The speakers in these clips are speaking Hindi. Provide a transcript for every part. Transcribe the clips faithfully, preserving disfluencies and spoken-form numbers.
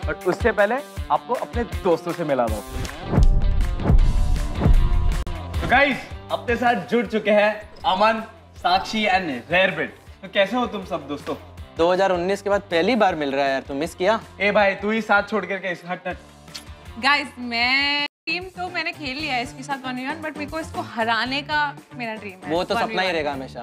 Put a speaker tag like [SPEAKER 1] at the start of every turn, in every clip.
[SPEAKER 1] बट उससे पहले आपको अपने दोस्तों से मिला दो। तो गाइस, अपने साथ जुड़ चुके हैं अमन, साक्षी एंड रेयरबिट। तो कैसे हो तुम सब दोस्तों?
[SPEAKER 2] दो हज़ार उन्नीस के बाद पहली बार मिल रहा है यार, तुम मिस किया?
[SPEAKER 1] ए भाई, तू ही साथ छोड़ करके इस हट हट।
[SPEAKER 3] गाइस, मैं टीम तो मैंने खेल लिया है इसके साथ वन वी वन, बट मेरे को इसको हराने का मेरा ड्रीम है।
[SPEAKER 2] वो तो सपना ही रहेगा हमेशा।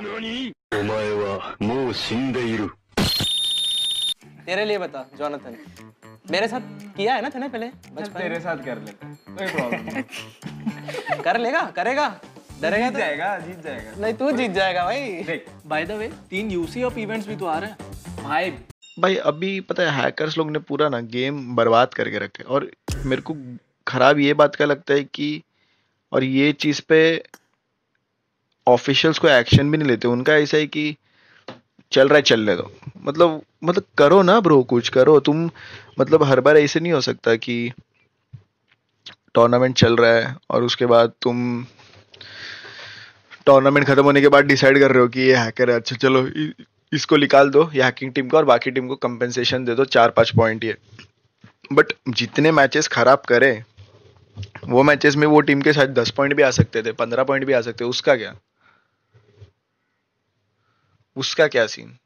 [SPEAKER 2] तेरे लिए बता जोनाथन, मेरे साथ किया है ना तूने पहले बचपन?
[SPEAKER 1] तेरे साथ कर लेते, कोई प्रॉब्लम नहीं।
[SPEAKER 2] कर लेगा, करेगा, डरेगा
[SPEAKER 1] जीत
[SPEAKER 2] तो?
[SPEAKER 1] जाएगा, जीत जाएगा।
[SPEAKER 2] नहीं, तू जीत जाएगा भाई।
[SPEAKER 1] देख,
[SPEAKER 4] बाय द वे तीन यूसी ऑफ इवेंट्स भी तो आ रहे हैं
[SPEAKER 1] भाई
[SPEAKER 5] भाई अभी पता है हैकर्स लोग ने पूरा ना गेम बर्बाद करके रखे, और मेरे को खराब ये बात का लगता है कि और ये चीज़ पे ऑफिशियल्स को एक्शन भी नहीं लेते। उनका ऐसा है कि चल रहा है चलने दो, मतलब मतलब करो ना ब्रो, कुछ करो तुम। मतलब हर बार ऐसे नहीं हो सकता कि टूर्नामेंट चल रहा है और उसके बाद तुम टूर्नामेंट खत्म होने के बाद डिसाइड कर रहे हो कि ये हैकर है, अच्छा चलो इसको निकाल दो, ये हैकिंग टीम को, और बाकी टीम को कंपेंसेशन दे दो चार पाँच पॉइंट ये। बट जितने मैचेस खराब करे, वो मैचेस में वो टीम के साथ दस पॉइंट भी आ सकते थे, पंद्रह पॉइंट भी आ सकते, उसका क्या उसका क्या सीन?